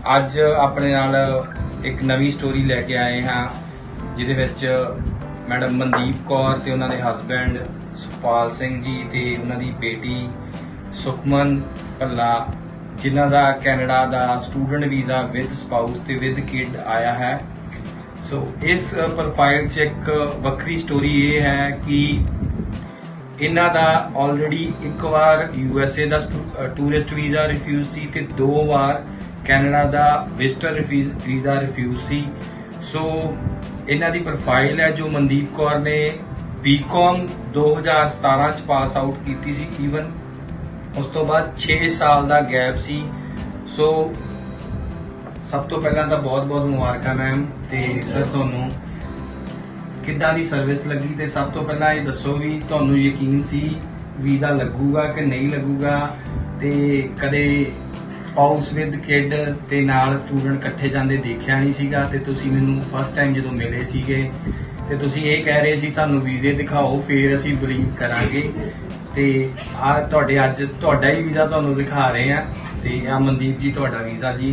ਅੱਜ ਆਪਣੇ ਨਾਲ एक नवी स्टोरी लैके आए हाँ जिहदे विच मैडम मनदीप कौर ते उन्हां दे हसबैंड सुखपाल सिंह जी ते उन्हां दी बेटी सुखमन भल्ला जिन्हां दा कैनेडा दा स्टूडेंट वीज़ा विद स्पाउस ते विद किड आया है। सो इस प्रोफाइल च एक वक्री स्टोरी ये है कि इन्हां दा ऑलरेडी एक बार USA दा टूरिस्ट वीज़ा रिफ्यूज सी ते 2 बार कैनेडा दा विजिटर वीज़ा रिफ्यूज सी। सो इन्हां दी प्रोफाइल है जो मनदीप कौर ने BCom 2017 च पास आउट की सी। ईवन उस तो बाद 6 साल दा गैप सी। सो सब तो पहला तो बहुत बहुत मुबारक मैम ते सर तुहानू किद्दां दी सर्विस लगी ते सब तो पहला ये दसो भी तुहानू यकीन सी वीज़ा लगूगा कि नहीं लगूगा ते कदे स्पाउस विद किड ते नाल स्टूडेंट कट्ठे जांदे देखिया नहीं सीगा ते तुसी मैनू फस्ट टाइम जदों मिले सीगे ते तुसी ये कह रहे सी सानू वीज़े दिखाओ फिर असीं बिलीव करांगे ते आ तुहाडे अज तुहाडा ही वीज़ा तुहानू दिखा रहे हैं ते आ मनदीप जी तुहाडा वीज़ा जी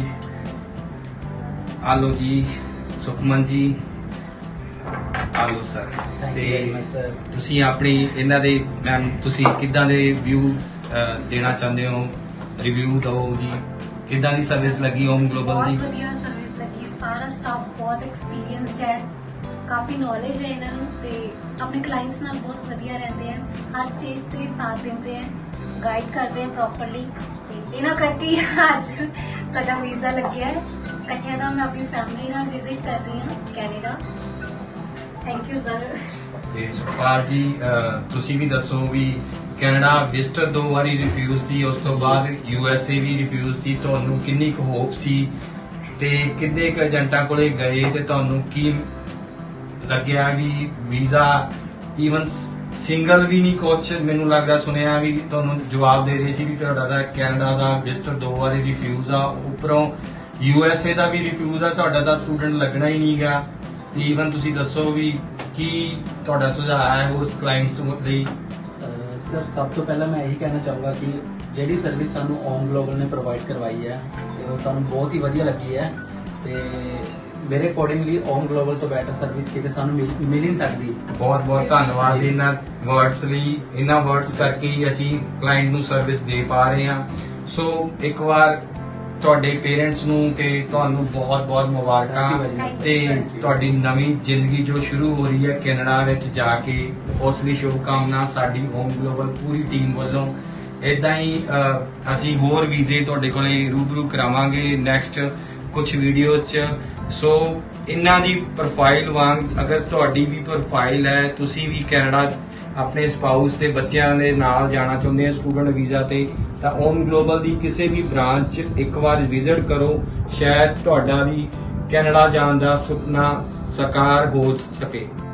आ लो जी सुखमन जी आ लो सर ते तुसी अपनी इन्हां दे मैम तुसी किद्दां दे व्यू देना चाहते हो रिव्यू दो जी किद्दां दी सर्विस लगी होम ग्लोबल दी? बहुत वधिया सर्विस लगी। सारा स्टाफ बहुत एक्सपीरियंस्ड है, काफी नॉलेज है इन्होंने ते अपने क्लाइंट्स नाल बहुत वधिया रहते हैं, हर स्टेज पे साथ देते हैं, गाइड करते हैं प्रॉपरली। इन्हां करके आज साडा वीज़ा लग्या है। इकट्ठे दा मैं अपनी फैमिली नाल विजिट कर रही हूं कैनेडा। Thank you sir. ते सुखपाल जी तुसी भी दसो भी कैनेडा विजिटर 2 बारी रिफ्यूज थी उस तो बाद USA भी रिफ्यूज थी तुहानू किन्नी क होप सी ते किन्ने क एजेंटां कोले गए ते तुहानू की लग्या भी वीज़ा ईवन सिंगल भी नहीं कुछ मैनू लगदा सुनिया भी तुहानू जवाब दे रहे सी भी तुहाडा कैनेडा दा विजिटर 2 बारी रिफ्यूज आ उपरों USA दा भी रिफ्यूज आ तुहाडा दा स्टूडेंट लगना ही नहीं गा। ईवन तुसी दसो भी की तुहाडा सुझाव है उस क्लाइंट्स लई? सर सब तो पहला मैं यही कहना चाहूँगा कि जिहड़ी सर्विस सानू ओम ग्लोबल ने प्रोवाइड करवाई है ते वो सानू बहुत ही वधिया लगी है ते मेरे अकॉर्डिंगली ओम ग्लोबल तो बेटर सर्विस किते सानू मिल ही सकती। बहुत बहुत धन्यवाद इन्हां वर्ड्स लई, इन्हां वर्ड्स करके ही असीं क्लाइंट नू सर्विस दे पा रहे हैं। सो एक बार ਤੁਹਾਡੇ ਪੇਰੈਂਟਸ ਨੂੰ ਤੇ ਤੁਹਾਨੂੰ ਬਹੁਤ ਬਹੁਤ ਮੁਬਾਰਕਾਂ ਤੇ ਤੁਹਾਡੀ ਨਵੀਂ ਜ਼ਿੰਦਗੀ ਜੋ ਸ਼ੁਰੂ ਹੋ ਰਹੀ ਹੈ ਕੈਨੇਡਾ ਵਿੱਚ ਜਾ ਕੇ ਉਸ ਲਈ ਸ਼ੁਭਕਾਮਨਾ ਸਾਡੀ ਹੋਮ ਗਲੋਬਲ ਪੂਰੀ ਟੀਮ ਵੱਲੋਂ। ਇਦਾਂ ਹੀ ਅਸੀਂ ਹੋਰ ਵੀਜ਼ੇ ਤੁਹਾਡੇ ਕੋਲੇ ਰੂਬਰੂ ਕਰਾਵਾਂਗੇ ਨੈਕਸਟ ਕੁਝ ਵੀਡੀਓਜ਼ 'ਚ। ਸੋ ਇਹਨਾਂ ਦੀ ਪ੍ਰੋਫਾਈਲ ਵਾਂਗ ਅਗਰ ਤੁਹਾਡੀ ਵੀ ਪ੍ਰੋਫਾਈਲ ਹੈ ਤੁਸੀਂ ਵੀ ਕੈਨੇਡਾ अपने स्पाउस के बच्चों के नाल जाना चाहते हैं स्टूडेंट वीज़ा ते तां ओम ग्लोबल की किसी भी ब्रांच एक बार विजिट करो, शायद तुहाडा भी कैनेडा जाने का सुपना साकार हो सके।